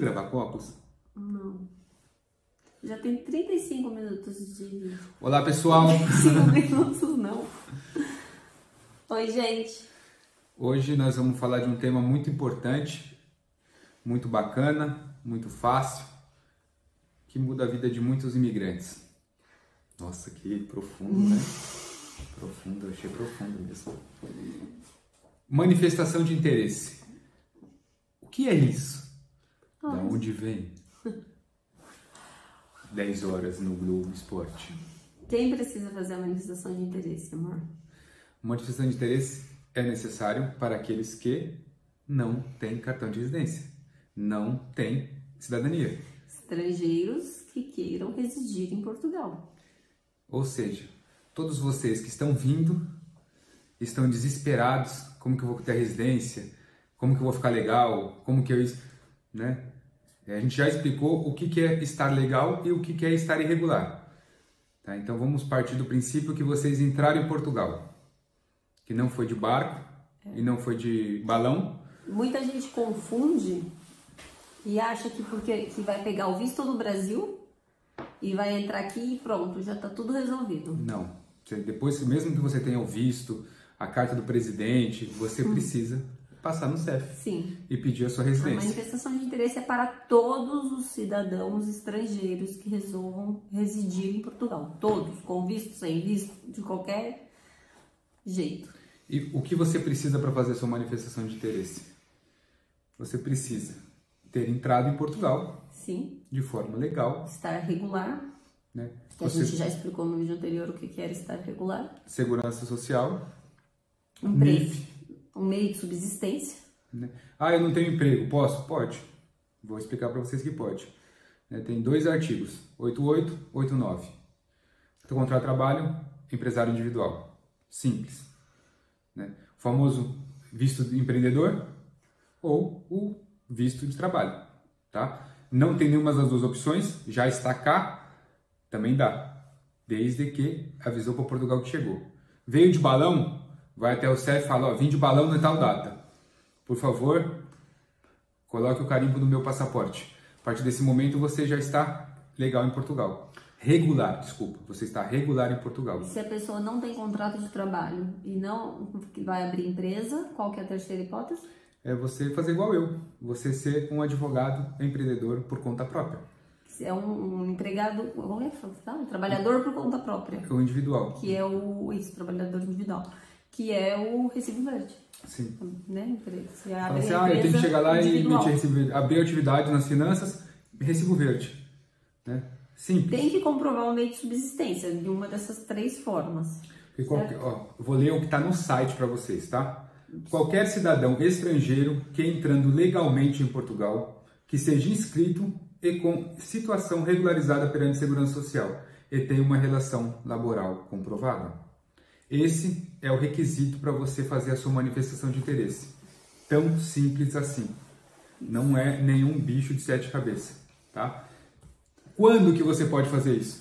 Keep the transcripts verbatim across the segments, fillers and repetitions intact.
gravar copos? Não. Já tem trinta e cinco minutos de vídeo. Olá, pessoal! cinco minutos não. Oi, gente. Hoje nós vamos falar de um tema muito importante, muito bacana, muito fácil, que muda a vida de muitos imigrantes. Nossa, que profundo, né? Profundo, eu achei profundo mesmo. Manifestação de interesse. O que é isso? Da onde vem? dez horas no Globo Esporte. Quem precisa fazer a manifestação de interesse, amor? Manifestação de interesse é necessário para aqueles que não têm cartão de residência, não têm cidadania. Estrangeiros que queiram residir em Portugal. Ou seja, todos vocês que estão vindo, estão desesperados, como que eu vou ter a residência, como que eu vou ficar legal, como que eu... né? A gente já explicou o que que é estar legal e o que que é estar irregular. Tá? Então vamos partir do princípio que vocês entraram em Portugal, que não foi de barco é. e não foi de balão. Muita gente confunde e acha que porque que vai pegar o visto no Brasil e vai entrar aqui e pronto, já está tudo resolvido. Não. Depois, mesmo que você tenha o visto, a carta do presidente, você hum. precisa passar no C E F Sim. e pedir a sua residência. A manifestação de interesse é para todos os cidadãos estrangeiros que resolvam residir em Portugal. Todos, com visto, sem visto, de qualquer jeito. E o que você precisa para fazer a sua manifestação de interesse? Você precisa ter entrado em Portugal. Sim. De forma legal. Estar regular. Né? Que você... a gente já explicou no vídeo anterior o que era estar regular. Segurança social. Emprego. Um meio de subsistência. Né? Ah, eu não tenho emprego. Posso? Pode. Vou explicar para vocês que pode. Né? Tem dois artigos, oitenta e oito, oitenta e nove. Contrato de trabalho, empresário individual. Simples. Né? O famoso visto de empreendedor ou o visto de trabalho. Tá? Não tem nenhuma das duas opções, já está cá, também dá. Desde que avisou para Portugal que chegou. Veio de balão? Vai até o C E F e fala, ó, vim de balão na tal data. Por favor, coloque o carimbo no meu passaporte. A partir desse momento você já está legal em Portugal. Regular, desculpa, você está regular em Portugal. Se a pessoa não tem contrato de trabalho e não vai abrir empresa, qual que é a terceira hipótese? É você fazer igual eu, você ser um advogado empreendedor por conta própria. É um, um empregado, como é que fala? Um trabalhador por conta própria. O individual. Que é o, isso, trabalhador individual. Que é o recibo verde. Sim. Né? Você abre assim, ah, eu tenho que chegar lá individual. e emitir, abrir atividade nas finanças, recibo verde. Né? Simples. Tem que comprovar o meio de subsistência de uma dessas três formas. Qualquer, ó, eu vou ler o que está no site para vocês, tá? Qualquer cidadão estrangeiro que entrando legalmente em Portugal, que seja inscrito e com situação regularizada perante a Segurança Social e tenha uma relação laboral comprovada. Esse é o requisito para você fazer a sua manifestação de interesse. Tão simples assim. Não é nenhum bicho de sete cabeças, tá? Quando que você pode fazer isso?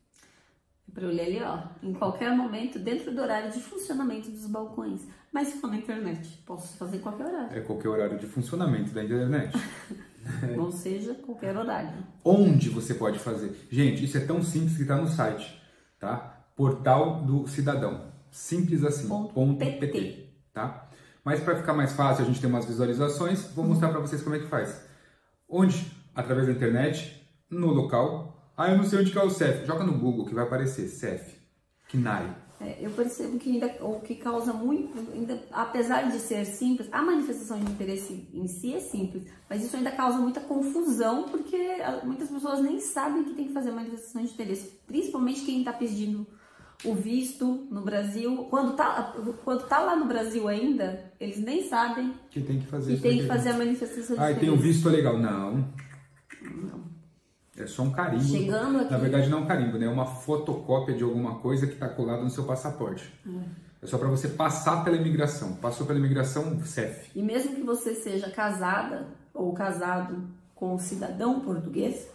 Para eu ler ali, ó, em qualquer momento, dentro do horário de funcionamento dos balcões. Mas se for na internet, posso fazer em qualquer horário. É qualquer horário de funcionamento da internet. Ou seja, qualquer horário. Onde você pode fazer? Gente, isso é tão simples que está no site, tá? Portal do Cidadão. Simples assim. Ponto ponto pt. pt, tá? Mas para ficar mais fácil, a gente tem umas visualizações, vou mostrar para vocês como é que faz. Onde? Através da internet, no local. Ah, eu não sei onde que é o C E F. Joga no Google que vai aparecer C E F. C N A I. É, eu percebo que ainda, o que causa muito, ainda, apesar de ser simples, a manifestação de interesse em si é simples, mas isso ainda causa muita confusão, porque muitas pessoas nem sabem que tem que fazer manifestação de interesse, principalmente quem está pedindo o visto no Brasil. Quando tá, quando tá lá no Brasil ainda, eles nem sabem que tem que fazer, que tem que fazer a manifestação de ah, interesse. Ah, tem o visto legal. Não. Não. É só um carimbo. Chegando aqui... Na verdade não é um carimbo, né? É uma fotocópia de alguma coisa que está colada no seu passaporte. Hum. É só para você passar pela imigração. Passou pela imigração, C E F. E mesmo que você seja casada ou casado com um cidadão português,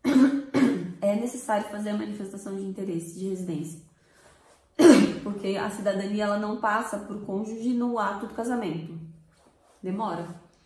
é necessário fazer a manifestação de interesse de residência. Porque a cidadania ela não passa por cônjuge no ato do casamento. Demora.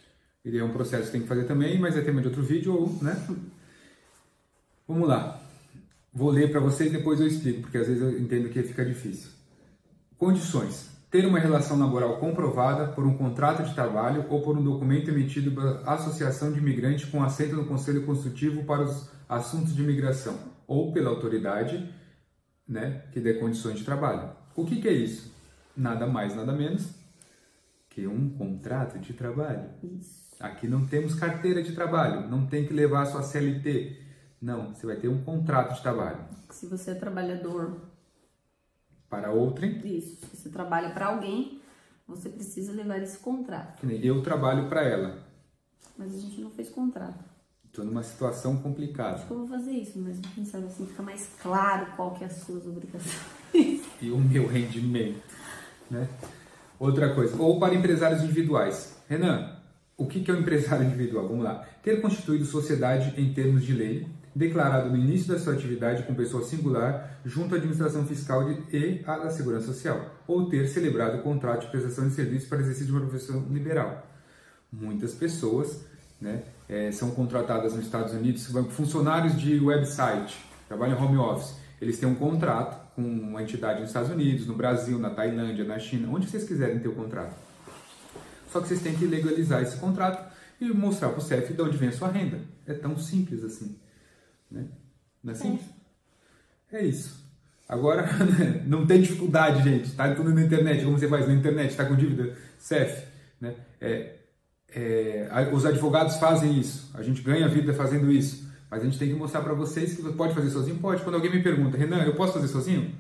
E é um processo que tem que fazer também, mas é tema de outro vídeo, né? Vamos lá. Vou ler para vocês e depois eu explico, porque às vezes eu entendo que fica difícil. Condições. Ter uma relação laboral comprovada por um contrato de trabalho ou por um documento emitido pela Associação de Imigrantes com assento no Conselho Consultivo para os Assuntos de Imigração ou pela autoridade, né, que dê condições de trabalho. O que, que é isso? Nada mais, nada menos que um contrato de trabalho. Isso. Aqui não temos carteira de trabalho, não tem que levar a sua C L T. Não, você vai ter um contrato de trabalho. Se você é trabalhador para outrem. Isso, se você trabalha para alguém, você precisa levar esse contrato. Que nem eu trabalho para ela. Mas a gente não fez contrato. Estou numa situação complicada. Acho que eu vou fazer isso, mas quem sabe assim fica mais claro qual que é as suas obrigações. E o meu rendimento, né? Outra coisa, ou para empresários individuais. Renan, o que é um empresário individual? Vamos lá. Ter constituído sociedade em termos de lei, declarado no início da sua atividade com pessoa singular junto à administração fiscal de, e à da segurança social, ou ter celebrado contrato de prestação de serviços para exercício de uma profissão liberal. Muitas pessoas, né, é, são contratadas nos Estados Unidos, funcionários de website, trabalham em home office, eles têm um contrato com uma entidade nos Estados Unidos, no Brasil, na Tailândia, na China, onde vocês quiserem ter o contrato. Só que vocês têm que legalizar esse contrato e mostrar para o C E F de onde vem a sua renda. É tão simples assim. Né? Não é simples? É, é isso. Agora, não tem dificuldade, gente. Tá tudo na internet. Como você faz na internet? Está com dívida? C E F. Né? É, é, os advogados fazem isso. A gente ganha vida fazendo isso. Mas a gente tem que mostrar para vocês que você pode fazer sozinho. Pode. Quando alguém me pergunta, Renan, eu posso fazer sozinho?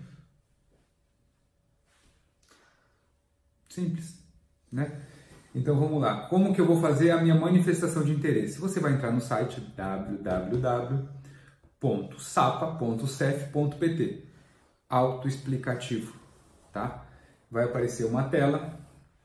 Simples. Né? Então vamos lá. Como que eu vou fazer a minha manifestação de interesse? Você vai entrar no site w w w ponto sapa ponto c e f ponto p t. Autoexplicativo, tá? Vai aparecer uma tela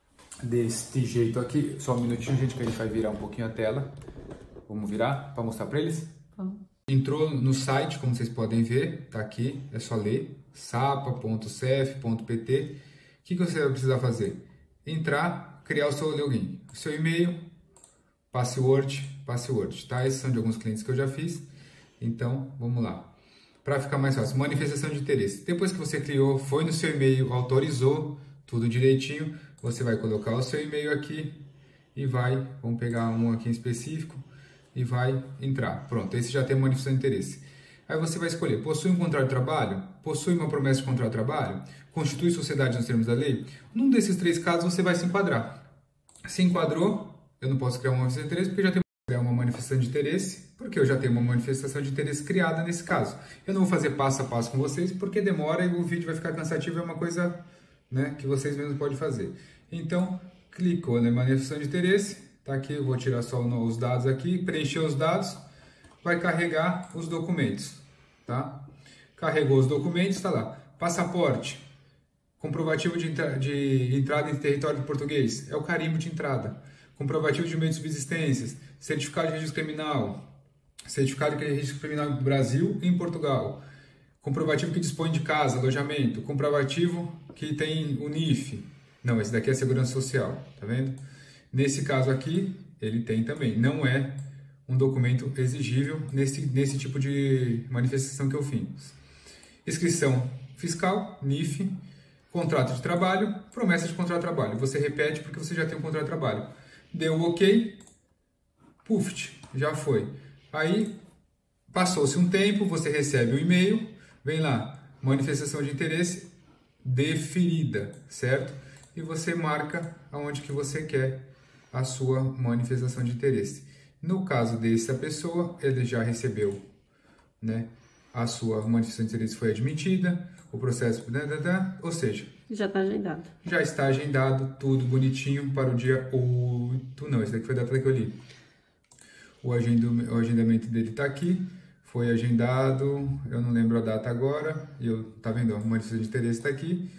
deste jeito aqui. Só um minutinho, gente, que a gente vai virar um pouquinho a tela. Vamos virar para mostrar para eles? Uhum. Entrou no site, como vocês podem ver, tá aqui, é só ler, sapa ponto c e f ponto p t. O que, que você vai precisar fazer? Entrar, criar o seu login, o seu e-mail, password, password, tá? Esses são de alguns clientes que eu já fiz. Então, vamos lá. Para ficar mais fácil, manifestação de interesse. Depois que você criou, foi no seu e-mail, autorizou, tudo direitinho, você vai colocar o seu e-mail aqui e vai, vamos pegar um aqui em específico e vai entrar. Pronto, esse já tem manifestação de interesse. Aí você vai escolher, possui um contrato de trabalho? Possui uma promessa de contrato de trabalho? Constitui sociedade nos termos da lei? Num desses três casos você vai se enquadrar. Se enquadrou, eu não posso criar uma manifestação de interesse porque eu já tenho criar uma manifestação de interesse, porque eu já tenho uma manifestação de interesse criada nesse caso. Eu não vou fazer passo a passo com vocês porque demora e o vídeo vai ficar cansativo, é uma coisa, né, que vocês mesmos podem fazer. Então, clicou na manifestação de interesse, tá aqui, eu vou tirar só os dados aqui, preencher os dados, vai carregar os documentos, tá? Carregou os documentos, está lá, passaporte, comprovativo de, de entrada em território português, é o carimbo de entrada, comprovativo de meios de subsistências, certificado de registro criminal, certificado de registro criminal no Brasil e em Portugal, comprovativo que dispõe de casa, alojamento, comprovativo que tem o N I F, não, esse daqui é a Segurança Social, tá vendo? Nesse caso aqui, ele tem também, não é um documento exigível nesse, nesse tipo de manifestação que eu fiz. Inscrição fiscal, N I F, contrato de trabalho, promessa de contrato de trabalho, você repete porque você já tem um contrato de trabalho. Deu o ok, puf, já foi. Aí, passou-se um tempo, você recebe o e-mail, vem lá, manifestação de interesse deferida, certo? E você marca aonde que você quer a sua manifestação de interesse. No caso dessa pessoa, ele já recebeu, né? A sua manifestação de interesse foi admitida, o processo, ou seja, já está agendado. Já está agendado, tudo bonitinho para o dia oito. Não, esse daqui foi a data que eu li. O, agendo, o agendamento dele está aqui. Foi agendado, eu não lembro a data agora. E eu, tá vendo? A manifestação de interesse está aqui.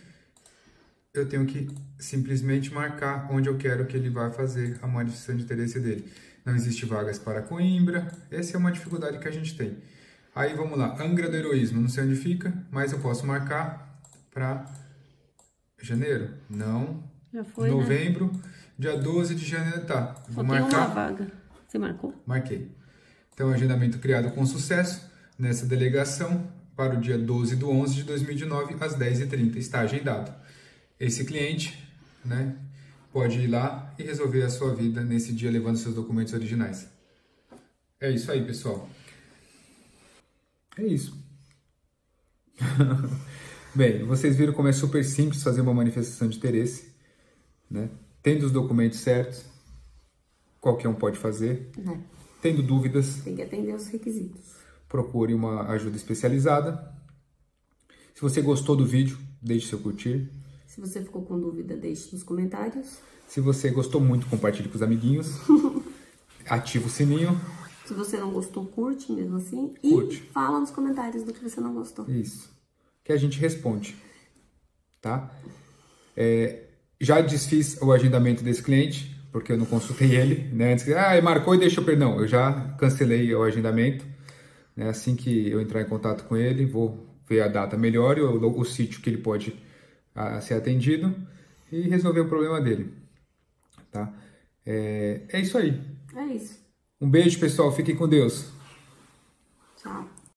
Eu tenho que simplesmente marcar onde eu quero que ele vá fazer a manifestação de interesse dele. Não existe vagas para Coimbra. Essa é uma dificuldade que a gente tem. Aí vamos lá, Angra do Heroísmo, não sei onde fica, mas eu posso marcar para janeiro? Não, Já foi, novembro, né? dia doze de janeiro, tá. Só Vou tem marcar. uma vaga. Você marcou? Marquei. Então, agendamento criado com sucesso nessa delegação para o dia doze do onze de dois mil e dezenove, às dez e trinta. Está agendado. Esse cliente, né, pode ir lá e resolver a sua vida nesse dia levando seus documentos originais. É isso aí, pessoal. É isso. Bem, vocês viram como é super simples fazer uma manifestação de interesse, né? Tendo os documentos certos, qualquer um pode fazer. É. Tendo dúvidas, tem que atender os requisitos. Procure uma ajuda especializada. Se você gostou do vídeo, deixe seu curtir. Se você ficou com dúvida, deixe nos comentários. Se você gostou muito, compartilhe com os amiguinhos. Ativa o sininho. Se você não gostou, curte mesmo assim. Curte. E fala nos comentários do que você não gostou. Isso. Que a gente responde. Tá? É, já desfiz o agendamento desse cliente, porque eu não consultei ele, né? Antes que, ah, ele marcou e deixou, perdão. Eu já cancelei o agendamento. Né? Assim que eu entrar em contato com ele, vou ver a data melhor e o, o sítio que ele pode a, ser atendido e resolver o problema dele. Tá? É, é isso aí. É isso. Um beijo, pessoal. Fiquem com Deus. Tchau.